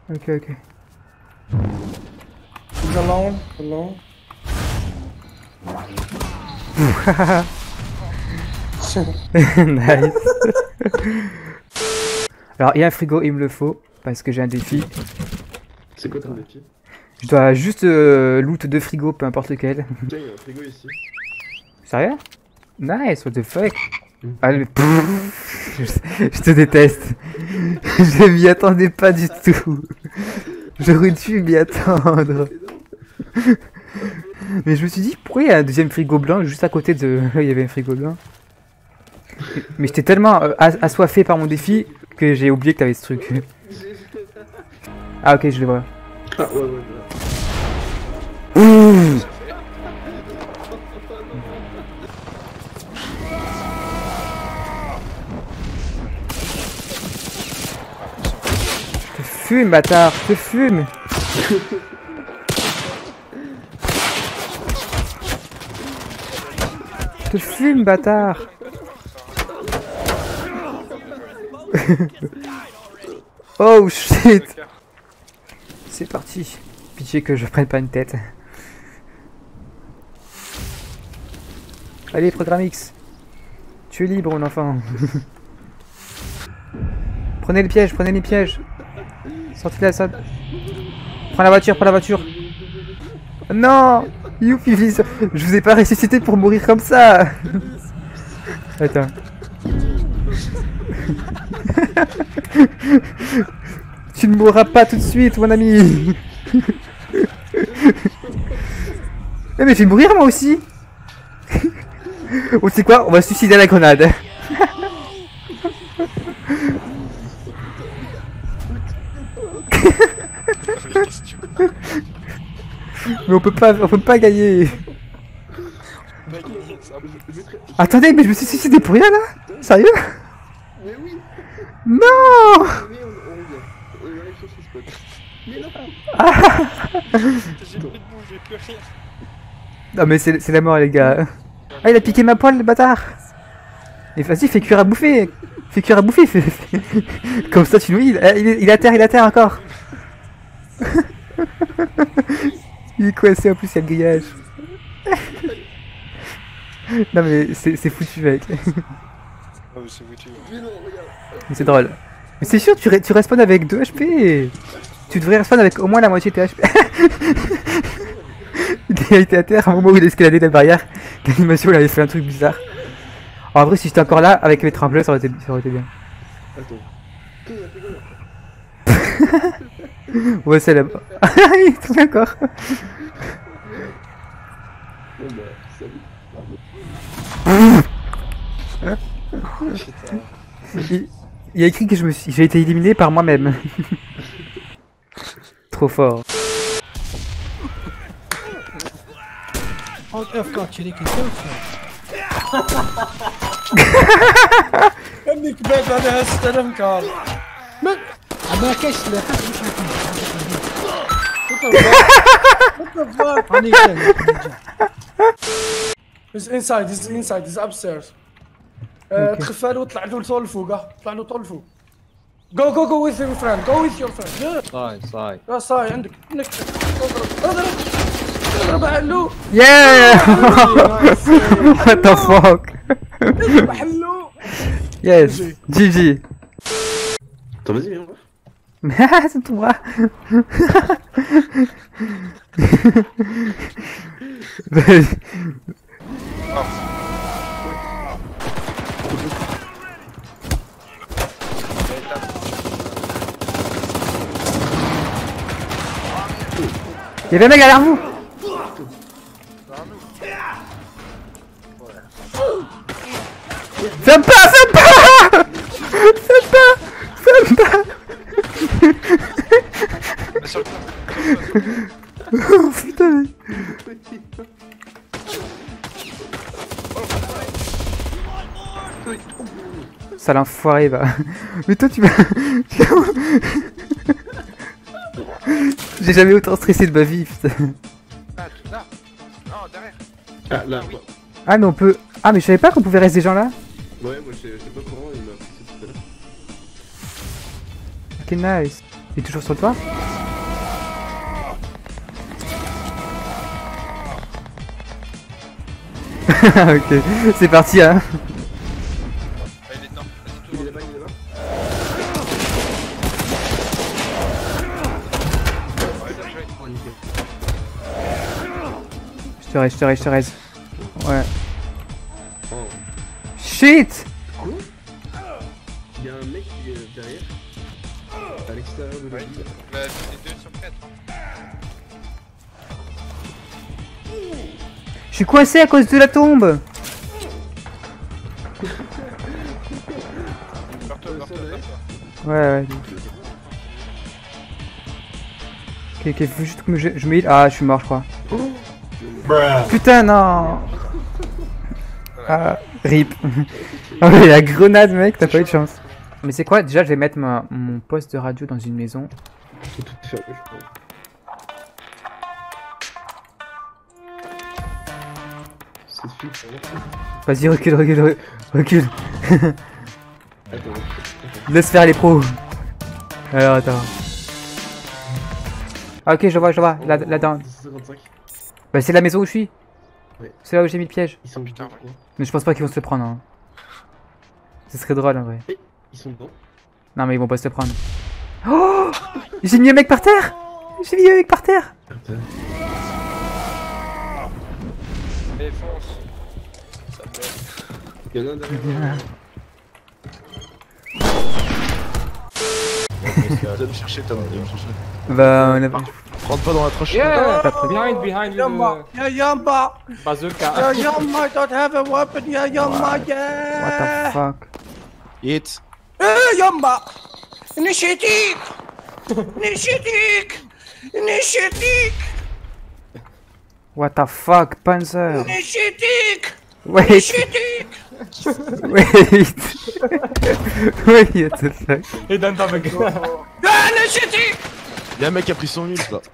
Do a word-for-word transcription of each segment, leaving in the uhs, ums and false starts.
Ok, ok. He's alone, alone. Nice. Alors, il y a un frigo, il me le faut, parce que j'ai un défi. C'est quoi ton défi? Je dois juste euh, loot deux frigos, peu importe lequel. Tiens, il y a un frigo ici. Sérieux? Nice, what the fuck? Allez, pff, je, je te déteste. Je m'y attendais pas du tout. J'aurais dû m'y attendre. Mais je me suis dit, pourquoi il y a un deuxième frigo blanc juste à côté de là, il y avait un frigo blanc. Mais j'étais tellement euh, assoiffé par mon défi que j'ai oublié que t'avais ce truc. Ah ok, je le vois. Ah ouais, ouais, ouais. Ouh. Je te fume, bâtard, je te fume. Je te fume, bâtard. Oh shit. C'est parti. Pitié que je prenne pas une tête. Allez, Programme X. Tu es libre, mon enfant. Prenez les pièges, prenez les pièges. Sortez de la salle. Prends la voiture, prends la voiture. Non. Youpi, je vous ai pas ressuscité pour mourir comme ça. Attends. Tu ne mourras pas tout de suite, mon ami. Eh mais je vais mourir moi aussi. Ou tu sais quoi, on va se suicider à la grenade. Mais on peut pas, on peut pas gagner. Attendez, mais je me suis suicidé pour rien là? Sérieux? Mais oui. Non. Mais on, on, on arrive sur ce spot. Mais non. J'ai plus de boue, j'ai plus rien. Non mais c'est la mort les gars. Ah il a piqué ma poêle le bâtard. Et vas-y fais cuire à bouffer. Fais cuire à bouffer. Fais, fais... Comme ça tu nous il, il, est, il est à terre, il est à terre encore. Il est coincé en plus, il y a le grillage. Non mais c'est foutu mec. Oh, c'est foutu. Mais c'est drôle. Mais c'est sûr tu, tu respawns avec deux H P. Tu devrais respawn avec au moins la moitié de tes H P. Il a été à terre à un moment où il a escaladé la barrière. L'animation il avait fait un truc bizarre. En vrai si j'étais encore là avec mes tremplins ça aurait été, ça aurait été bien. Attends. Ouais c'est là-bas. Il est tout encore. Bon bah, salut. il, il y a écrit que je me suis, j'ai été éliminé par moi-même. Trop fort. Alt F quatre شريك السوفت انك بعد انا هستلمك هذا ما كاش لا مش He's inside, he's inside, he's upstairs. تخفى له وطلع له طول لفوق، طلع له طول لفوق. Go go go with your friend, go with your friend. Yeah. صاي صاي. لا صاي عندك انك اضرب اضرب اضرب علو. Yeah! What the fuck? اضرب علو. Yes, G G. Attends, vas-y, viens voir. Ah, c'est toi. Il y avait un mec derrière vous. Fais pas, fais pas, fais pas, fais pas. Oh putain. Ça l'enfoiré va. Mais toi tu vas... J'ai jamais autant stressé de ma vie putain. Ah, là. Non, derrière. Ah, là, quoi. Ah mais on peut... Ah mais je savais pas qu'on pouvait rester des gens là. Ouais, moi j'étais pas au courant, il m'a poussé tout à l'heure. Ok nice. Il est toujours sur le toit? Ok, c'est parti hein. Ah, il est dedans. Vas-y, Il est tout là-bas, il est là-bas. Ouais, bien joué. Oh, nickel. Je te raise, je te raise, je te raise. Ouais. Oh. Shit! Quoi? Il y a un mec qui est derrière. À l'extérieur de la Ouais. ville. Bah, c'est deux sur quatre. Je suis coincé à cause de la tombe! Barre-toi, barre-toi, barre-toi. Ouais, ouais. Ok, ok, faut juste que je, je me heal. Ah, je suis mort, je crois. Putain, non! Ah, rip. Ah ouais, la grenade, mec, t'as pas eu de chance. Mais c'est quoi? Déjà, je vais mettre ma, mon poste de radio dans une maison. Faut tout faire, je crois. C'est fini, ça va. Vas-y, recule, recule, re- recule. Attends, attends. Laisse faire les pros. Alors, attends. Ah, ok, je vois, je vois. Là, là-dedans. deux cent cinquante-cinq. Bah, c'est la maison où je suis. Ouais. C'est là où j'ai mis le piège. Ils sont Putain, dedans, je crois. Mais je pense pas qu'ils vont se le prendre. Hein. Ce serait drôle en vrai. Ils sont dedans. Non, mais ils vont pas se le prendre. Oh! J'ai mis un mec par terre! J'ai mis un mec par terre! Putain. Allez, fonce. Ça me plaît. Il y en a un derrière. Viens me chercher, Tom, viens me chercher. Bah, on a pas. Rentre pas dans la tranche. Yeah! Pas prévu. Behind, behind you. Yamba, yeah, Yamba, Bazooka. yeah, Yamba, I don't have a weapon, yeah, Yamba, What yeah. the fuck? Hit. Eh, Yamba, initiative, initiative, initiative, What the fuck? Panzer! initiative, Wait! initiative. Wait! Wait, what the fuck? He don't have a gun. Yeah, initiative. Y'a un mec qui a pris son ult là.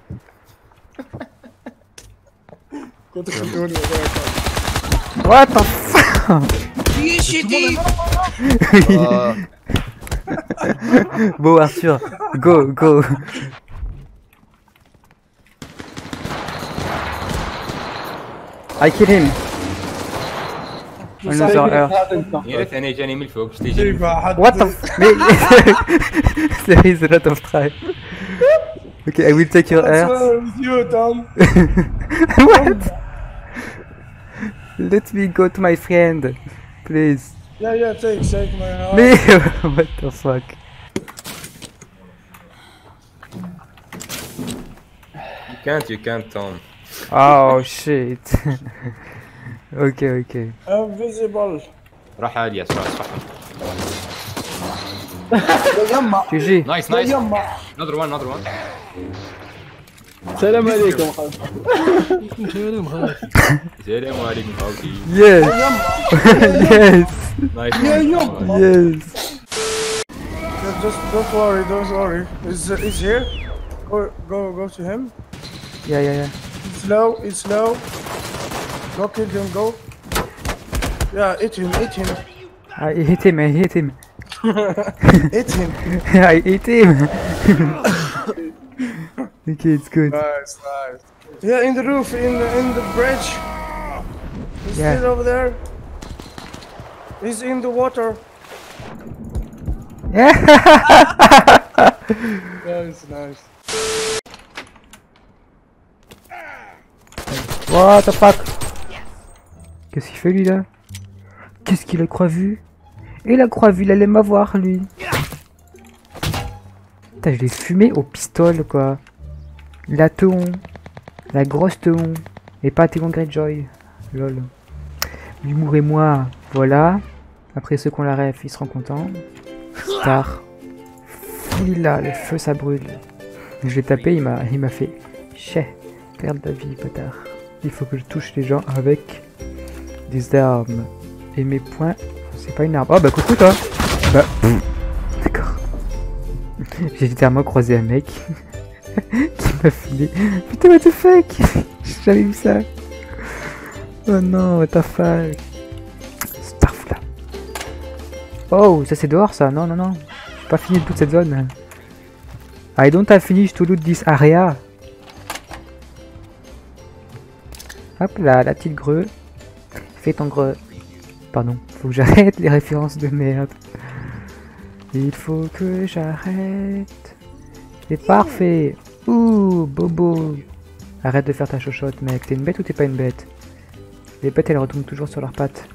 What the fuck? Initiative. Ah, Bon, Arthur, go, go! I kill him! Another Earth. يا ريت انا جاني من الفوق شتي جاني من الفوق. What the f- Mais there is a lot of time. Okay, I will take your What's Earth. wrong with you, Tom? What? Let me go to my friend, please. Yeah, yeah, take, take my heart. Mais what the fuck? You can't, you can't, Tom. Oh shit. Okay, okay. Invisible. راح عالية اسمع صحهم. يا يما، G G. نايس يا نايس. يما. Another one, another one. السلام عليكم سلام خالد سلام عليكم خوتي. Yes. Yes. نايس. يا يما. Yes. Yeah, just don't worry, don't worry. Is uh, is here? Go, go, go to him. Yeah, yeah, yeah. It's low, it's low. Go kill him, go. Yeah, hit him, hit him, I hit him, I hit him. hit him. I hit him. Okay, it's good. Nice, nice. Yeah, in the roof, in the in the bridge. He's Yeah. still over there. He's in the water. Yeah. Nice, nice. What the fuck? Qu'est-ce qu'il fait lui là? Qu'est-ce qu'il a croit vu? Et la croix vue, il allait m'avoir lui. Putain, je l'ai fumé au pistolet quoi. La Théon. La grosse Théon. Et pas Théon Greyjoy. Lol. L'humour et moi, voilà. Après ceux qui ont la ref, ils seront contents. Star. Fouille là, le feu ça brûle. Je l'ai tapé, il m'a il m'a fait. Chais, perdre la vie, bâtard. Il faut que je touche les gens avec des armes. Et mes poings, c'est pas une arme. Oh bah coucou toi. Bah, pff. D'accord. J'ai littéralement croisé un mec qui m'a filé. Putain, what the fuck. J'ai jamais vu ça. Oh non, what the fuck. Starf là. Oh, ça c'est dehors ça. Non, non, non. J'ai pas fini toute cette zone. I don't have finished to loot this area. Hop là, la petite greu. Fais ton greu. Pardon, faut que j'arrête les références de merde. Il faut que j'arrête. C'est parfait. Ouh, bobo. Arrête de faire ta chochotte, mec. T'es une bête ou t'es pas une bête? Les bêtes, elles retombent toujours sur leurs pattes.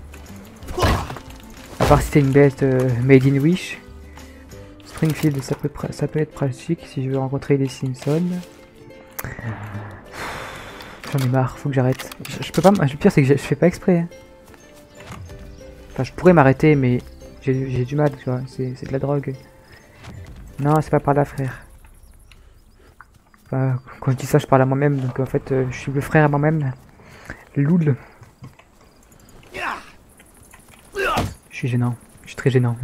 À part si t'es une bête euh, made in Wish. Springfield, ça peut, ça peut être pratique si je veux rencontrer les Simpsons. J'en ai marre, faut que j'arrête. Je, je peux pas. Le pire, c'est que je, je fais pas exprès. Hein. Enfin, je pourrais m'arrêter, mais j'ai du mal, tu vois. C'est de la drogue. Non, c'est pas par là, frère. Enfin, quand je dis ça, je parle à moi-même. Donc en fait, euh, je suis le frère à moi-même. Loul. Je suis gênant. Je suis très gênant.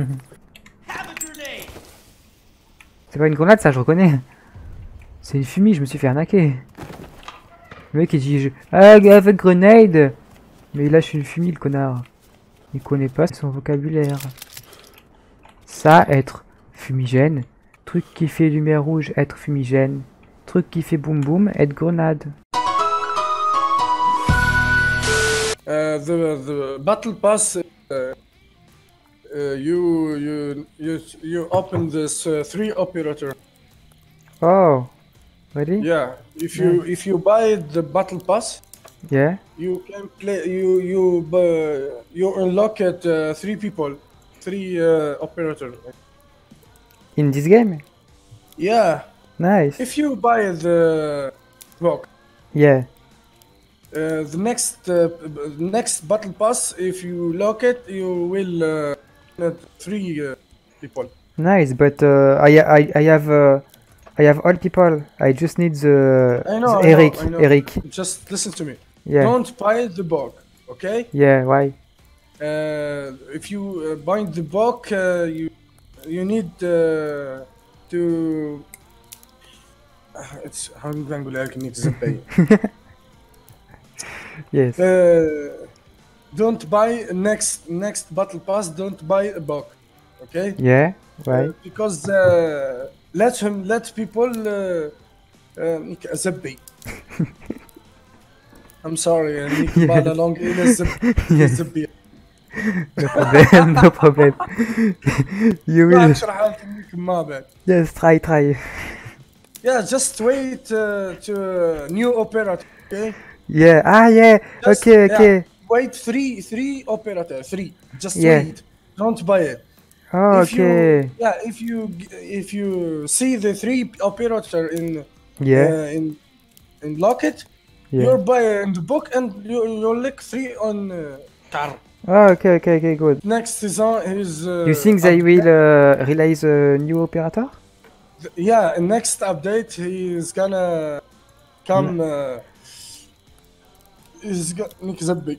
C'est pas une grenade, ça, je reconnais. C'est une fumée, je me suis fait arnaquer. Le mec il dit je... Ah, avec grenade. Mais là je suis une fumée, le connard. Il connaît pas son vocabulaire. Ça, être fumigène. Truc qui fait lumière rouge, être fumigène. Truc qui fait boum boum, être grenade. Uh, the the battle pass. Uh, uh, you you you you open this uh, three operator. Oh, really? Yeah. If you if you buy the battle pass, Yeah. you can play. You you uh, you unlock it uh, three people, three uh, operator. In this game? Yeah. Nice. If you buy the book, Yeah. uh, the next uh, next battle pass, if you lock it, you will uh, get three uh, people. Nice, but uh, I I I have uh, I have all people. I just need the, I know, the I know, Eric. I know. Eric. Just listen to me. Yeah. Don't buy the book, okay? Yeah. Why? Uh, if you uh, buy the book, uh, you you need uh, to. It's how you can like need to pay. Yes. Uh, don't buy next next battle pass. Don't buy a book, okay? Yeah. Why? Uh, because uh, let him let people uh, uh, زبي. I'm sorry, Nick Yeah. Bala long is Yes. زبي. No problem. No problem. You ما will. اشرح لك Nick ما بعد. Yes. Try. Try. Yeah, just wait uh, to uh, new operator, okay? Yeah. Ah. Yeah. Just- Okay. yeah. Okay. Wait three three operator three. Just Yeah. wait. Don't buy it. Oh, If you, okay. yeah, if you if you see the three operator in Yeah. uh, in in locket, Yeah. you're buying the book and you you lick three on uh, car. Oh, okay. Okay. Okay. Good. Next season is. Uh, You think they up- will uh, release a new operator? Yeah, next update he is gonna come. Uh, is gonna Nick Zabbi.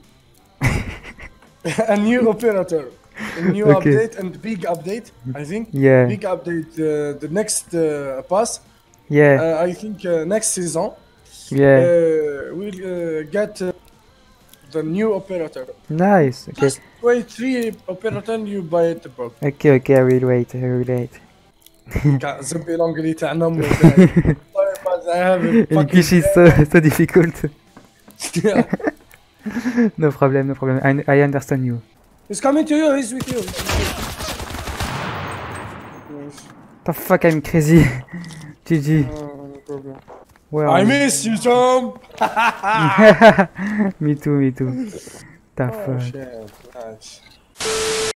A new operator, a new Okay. update and big update. I think Yeah. big update. Uh, the next uh, pass. Yeah. Uh, I think uh, next season. Yeah. Uh, we'll uh, get uh, the new operator. Nice. Okay. Just wait three operator and you buy the book. Okay. Okay. I will wait. I will wait. زبي لونجلي تاع نمو. English is so, so difficult. No problem. No problem. I, I understand you. He's coming to you, he's with you. The fuck, I'm crazy. G G. Where are I you? miss you, Tom! Me too. Me too. The Oh fuck. shit, nice.